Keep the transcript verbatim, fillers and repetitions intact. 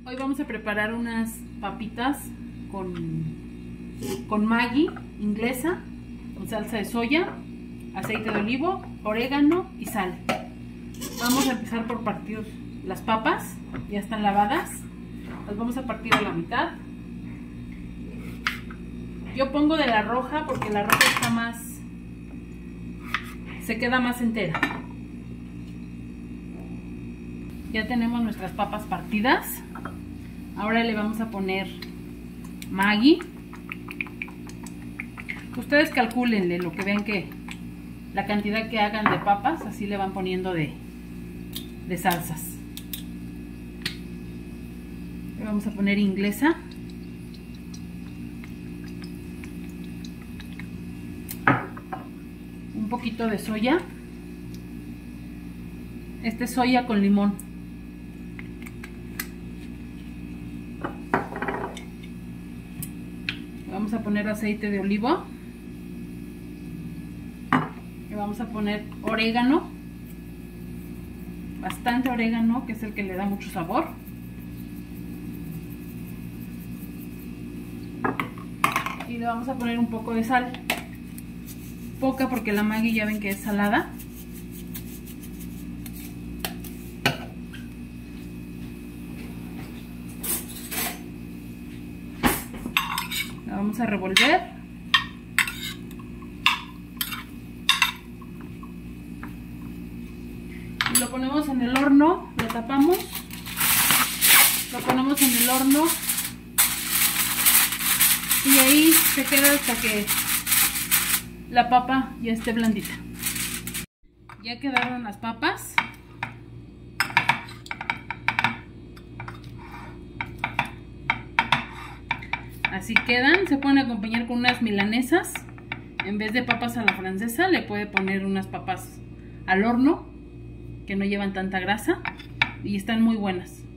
Hoy vamos a preparar unas papitas con, con Maggi inglesa, con salsa de soya, aceite de olivo, orégano y sal. Vamos a empezar por partir las papas, ya están lavadas, las vamos a partir a la mitad. Yo pongo de la roja porque la roja está más, se queda más entera. Ya tenemos nuestras papas partidas. Ahora le vamos a poner Maggi. Ustedes calcúlenle lo que vean que la cantidad que hagan de papas, así le van poniendo de, de salsas. Le vamos a poner inglesa. Un poquito de soya. Este es soya con limón. Vamos a poner aceite de olivo. Le vamos a poner orégano. Bastante orégano, que es el que le da mucho sabor. Y le vamos a poner un poco de sal. Poca porque la Maggi ya ven que es salada. La vamos a revolver. Y lo ponemos en el horno, lo tapamos. Lo ponemos en el horno. Y ahí se queda hasta que la papa ya esté blandita. Ya quedaron las papas. Así quedan. Se pueden acompañar con unas milanesas. En vez de papas a la francesa, le puede poner unas papas al horno, que no llevan tanta grasa y están muy buenas.